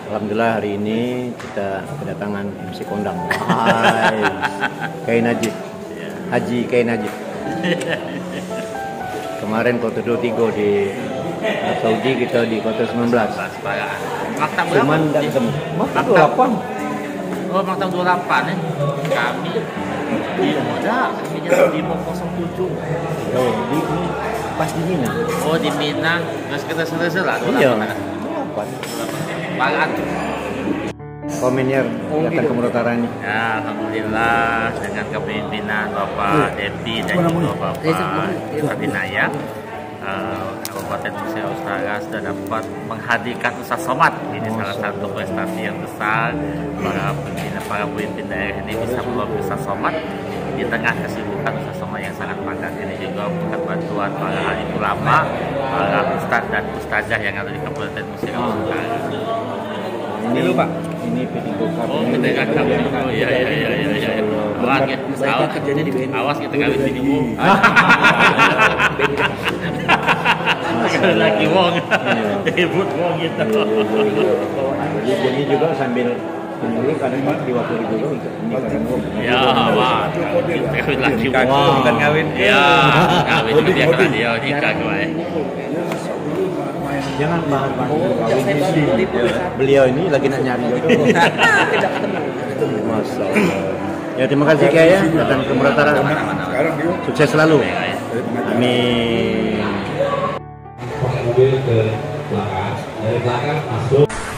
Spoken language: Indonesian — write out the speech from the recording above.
Alhamdulillah hari ini kita kedatangan MC kondang. Hai, Kai Najib, Haji Kai Najib. Kemarin kota 23 di Arab Saudi, kita di kota 19. Maktab berapa? Cuman dan ketemu. Maktab 28. Oh, maktab 28 ya. Kami di Moda, kami jalan di 07. Oh, di pas di Mina. Oh, di Mina. Terus kita selesai lah. Iya. 28. Barat. Komennya datang ke Murutara ini. Ya, alhamdulillah dengan kepemimpinan Bapak Depi dan juga Bapak Sabinaya, Kabupaten Musi Utara sudah dapat menghadirkan usaha somat. Ini salah satu prestasi yang besar. Para pemimpin daerah ini bisa melalui usaha somat di tengah kesibukan usaha somat yang sangat padat. Ini juga berkat bantuan para alim ulama, para ustadz dan ustazah yang ada di Kabupaten Musi Utara. Ini Pak, ini PT Gokap. Oh, PT Gokap. Oh, iya. Awas ya, awas kerjanya di BNI. Awas kita kawin bini wong. Sekali lagi wong. Ribut wong gitu. Jadi juga sambil menunggu kadang diwakili juga untuk menikahkan wong. Ya, Pak. Kita kawin lagi wong. Bukan kawin. Iya, kawin dia kan dia nikah gue. Jangan bahas-bahas kawin ini. Beliau ini lagi nak nyari jodoh. Masalah. Ya terima kasih Kiai ya datang ke Murutara. Sukses selalu. Amin. Mobil ke belakang, dari belakang masuk.